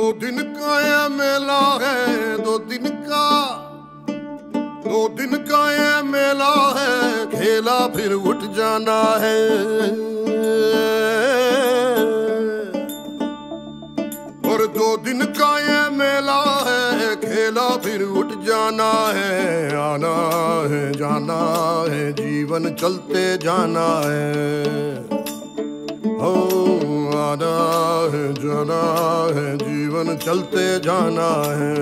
दिन का ये मेला है, दो दिन का ये मेला है, खेला फिर उठ जाना है। और 2 दिन का ये मेला है, खेला फिर उठ जाना है। आना है जाना है, जीवन चलते जाना है। आना है जाना है, जीवन चलते जाना है।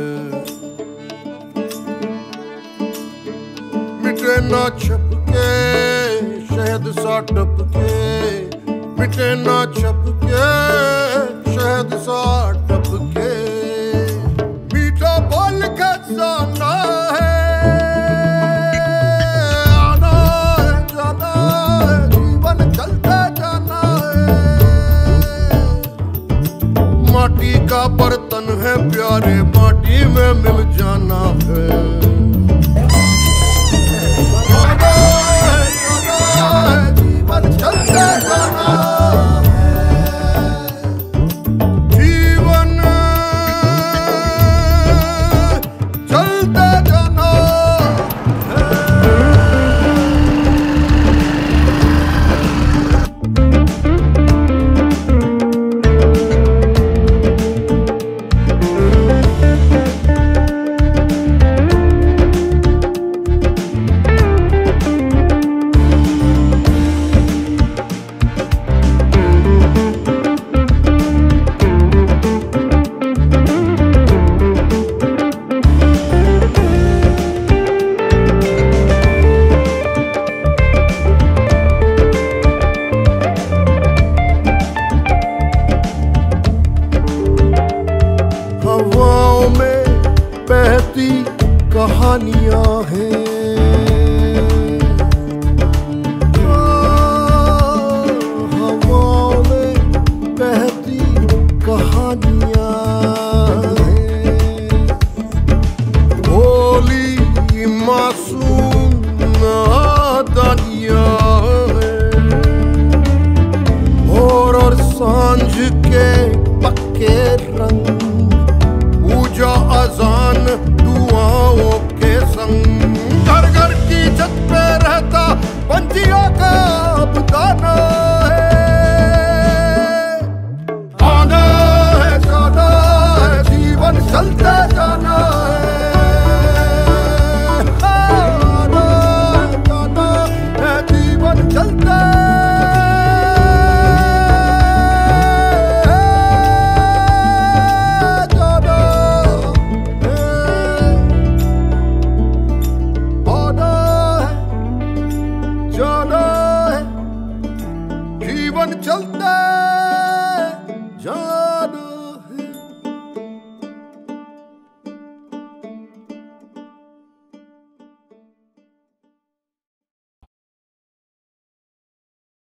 मिटे ना छप के शहद सा टप के, मिटे ना छप के शहद सा टप के, मीठा बोल के जाना है। आना है जाना है, जीवन चलते जाना है। माटी का बर्तन है प्यारे, माटी में मिल जाना है। जीवन चलते जाना है, जीवन चलते जाना हवाओं में बहती कहानियां हैं। हवाओं में बहती कहानियां हैं। भोली मासूम नादानियां हैं। और सांझ के पक्के रंग, पूजा अजान दुआओं के संग, घर घर की छत पे रहता पंछियों का बदाना है। आना है जाना है, जीवन चलते जाना है। आना है जाना है, जीवन चलते जाना है, जीवन चलता